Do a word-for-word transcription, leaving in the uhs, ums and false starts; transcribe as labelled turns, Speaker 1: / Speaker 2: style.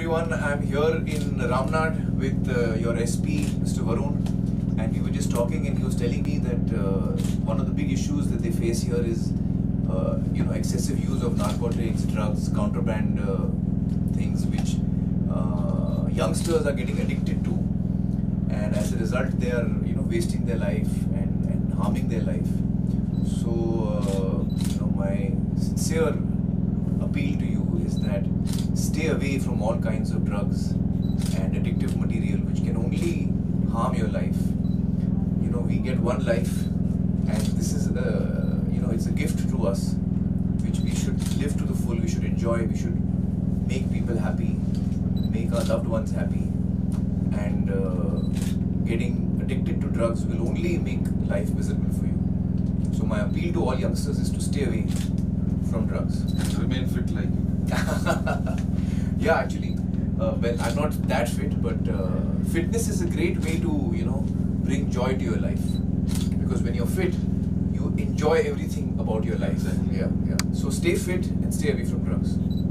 Speaker 1: everyone, I'm here in Ramnad with uh, your S P, Mister Varun, and we were just talking and he was telling me that uh, one of the big issues that they face here is uh, you know, excessive use of narcotics, drugs, contraband uh, things which uh, youngsters are getting addicted to, and as a result they are you know wasting their life and, and harming their life. So uh, you know my sincere appeal to you is that stay away from all kinds of drugs and addictive material which can only harm your life. You know, we get one life, and this is a, you know, it's a gift to us which we should live to the full. We should enjoy, we should make people happy, make our loved ones happy, and uh, getting addicted to drugs will only make life miserable for you. So my appeal to all youngsters is to stay away from drugs.
Speaker 2: And remain fit like you.
Speaker 1: Yeah, actually, uh, well, I'm not that fit, but uh, fitness is a great way to, you know, bring joy to your life. Because when you're fit, you enjoy everything about your life.
Speaker 2: Exactly.
Speaker 1: Yeah, yeah. So stay fit and stay away from drugs.